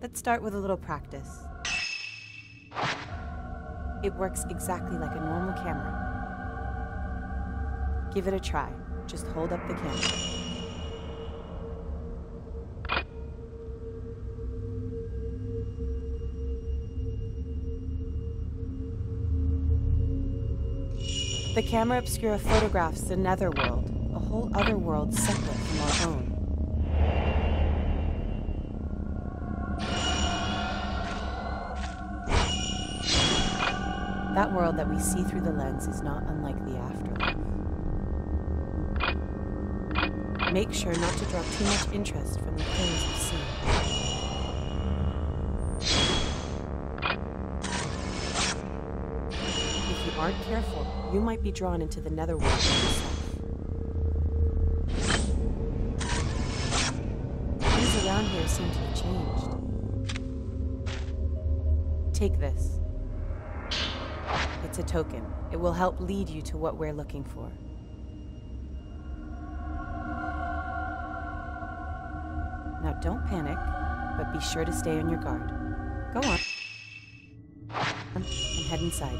Let's start with a little practice. It works exactly like a normal camera. Give it a try. Just hold up the camera. The camera obscura photographs the netherworld, a whole other world separate from our own. That world that we see through the lens is not unlike the afterlife. Make sure not to draw too much interest from the things you see. If you aren't careful, you might be drawn into the netherworld yourself. Things around here seem to have changed. Take this. It's a token. It will help lead you to what we're looking for. Now don't panic, but be sure to stay on your guard. Go on. And head inside.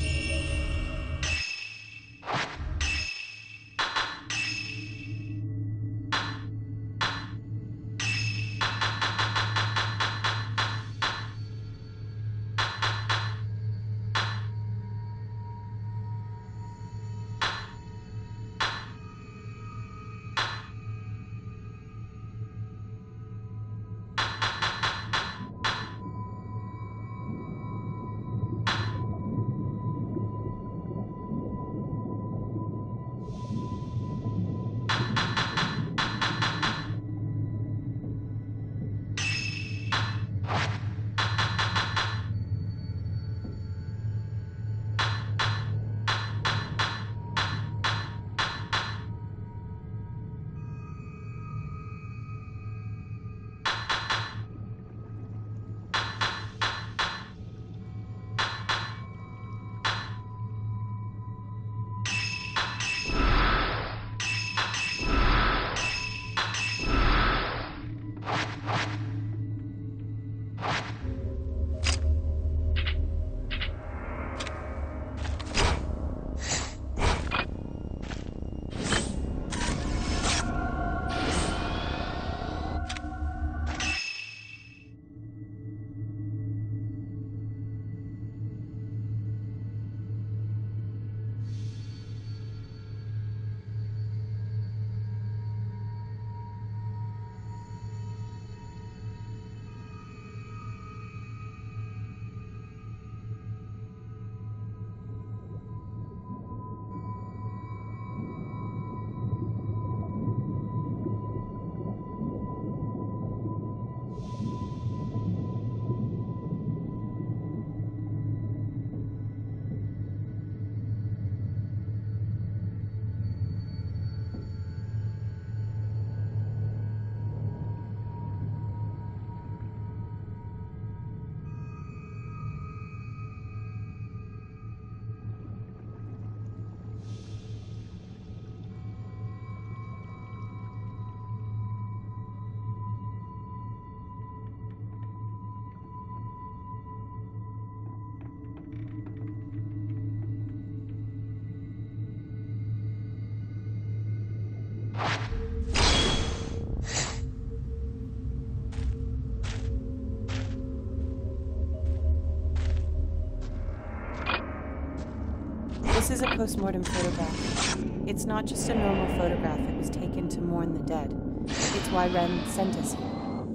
This is a postmortem photograph. It's not just a normal photograph, it was taken to mourn the dead. It's why Ren sent us here.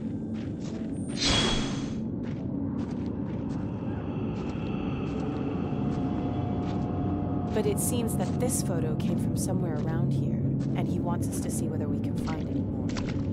But it seems that this photo came from somewhere around here, and he wants us to see whether we can find any more.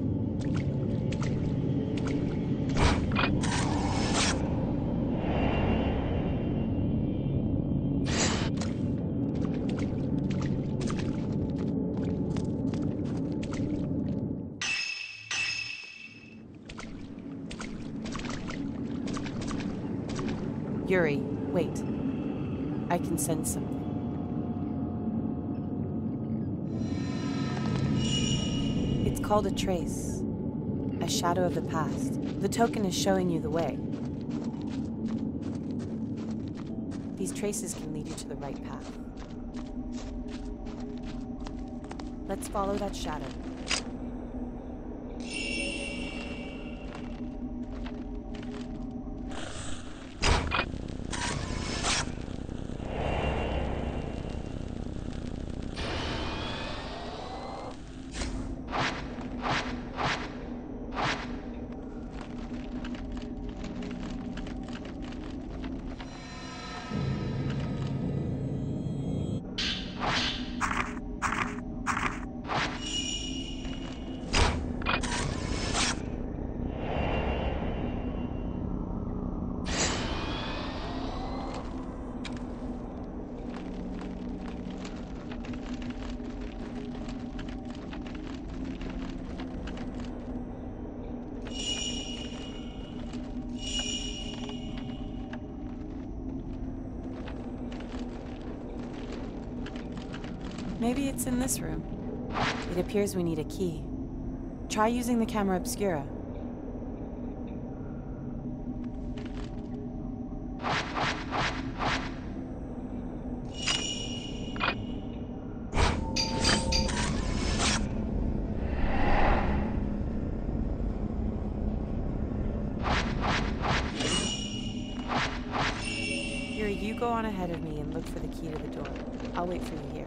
Yuri, wait. I can sense something. It's called a trace. A shadow of the past. The token is showing you the way. These traces can lead you to the right path. Let's follow that shadow. Maybe it's in this room. It appears we need a key. Try using the camera obscura. Yuri, you go on ahead of me and look for the key to the door. I'll wait for you here.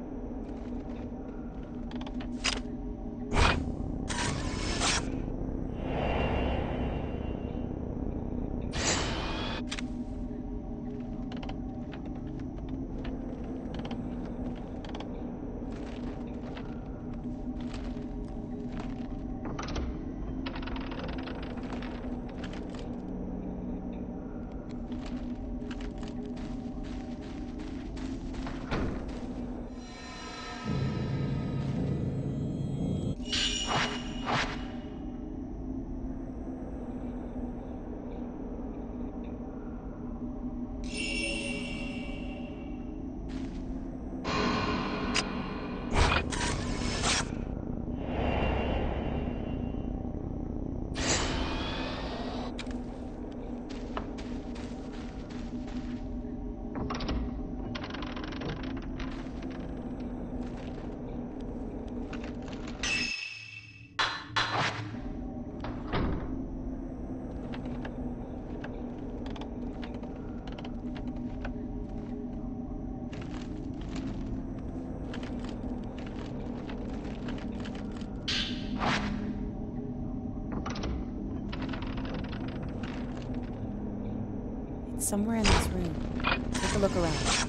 It's somewhere in this room. Take a look around.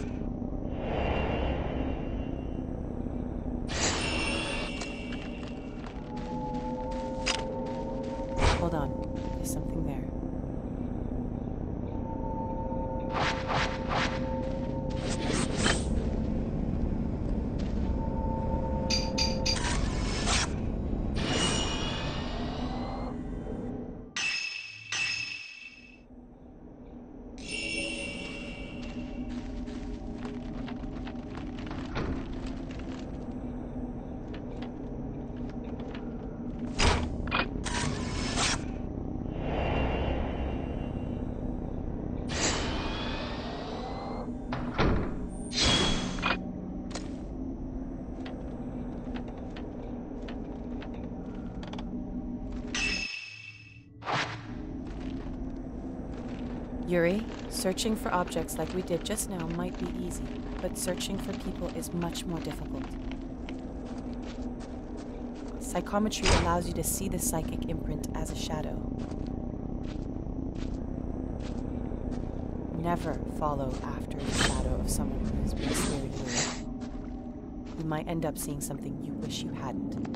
Hold on. There's something there. Yuri, searching for objects like we did just now might be easy, but searching for people is much more difficult. Psychometry allows you to see the psychic imprint as a shadow. Never follow after the shadow of someone who has been scared you. You might end up seeing something you wish you hadn't.